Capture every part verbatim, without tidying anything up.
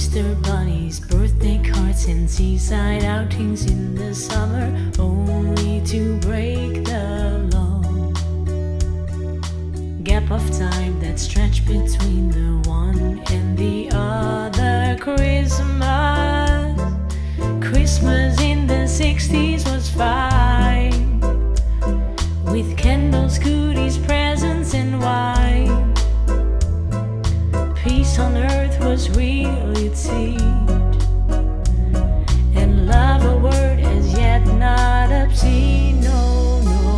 Easter bunnies, birthday cards, and seaside outings in the summer, only to break the long gap of time that stretched between the one and the other Christmas. Christmas in the sixties was fine, with candles, goodies, presents, and wine. Peace on earth was real, it seemed, and love a word as yet not obscene. No, no.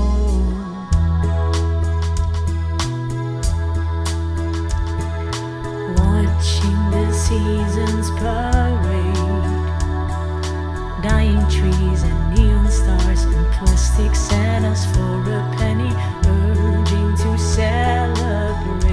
Watching the seasons parade, dying trees and neon stars and plastic Santas for a penny, urging to celebrate.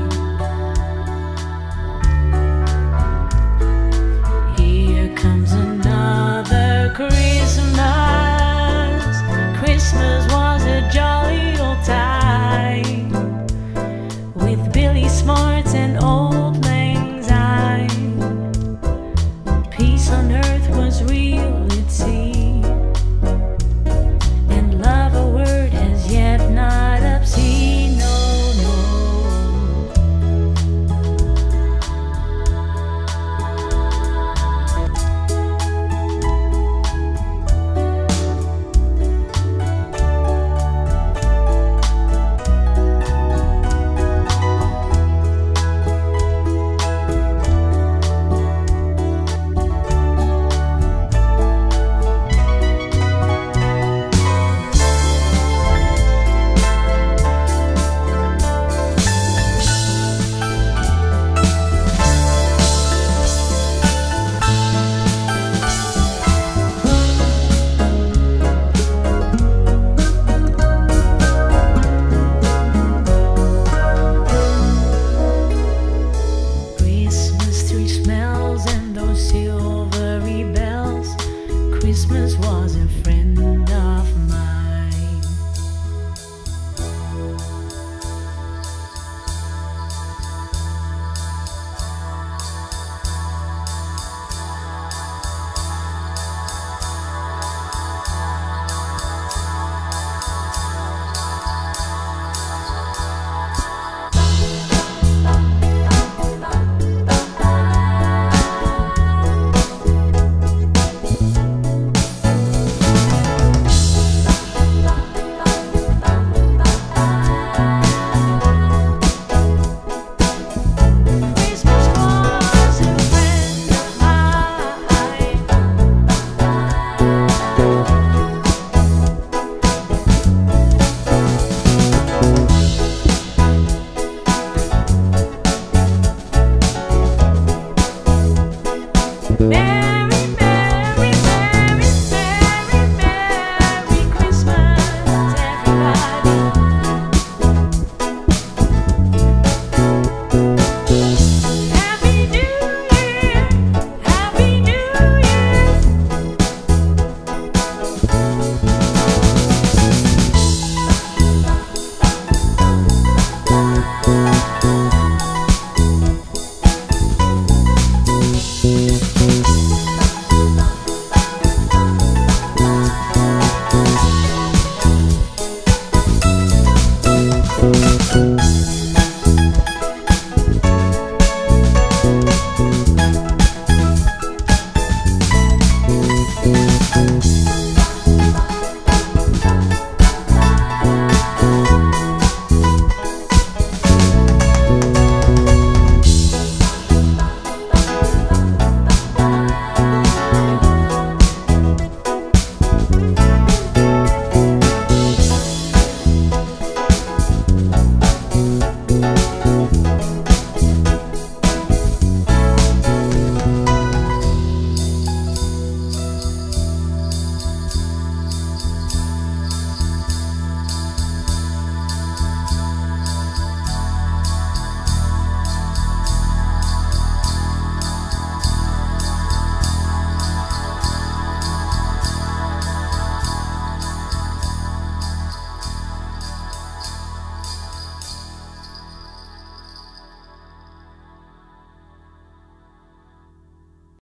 Here comes another Christmas. Christmas was a jolly old time, with Billy Smarts and Old Lang Syne. Peace on earth was real, it seemed, and love a word as yet not obscene. No, no. Christmas was a friend of